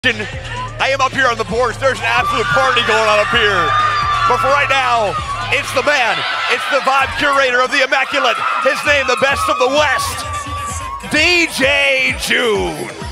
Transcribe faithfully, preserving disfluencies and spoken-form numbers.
I am up here on the porch. There's an absolute party going on up here. But for right now, it's the man. It's the vibe curator of the Immaculate. His name, the best of the West, D J Joune.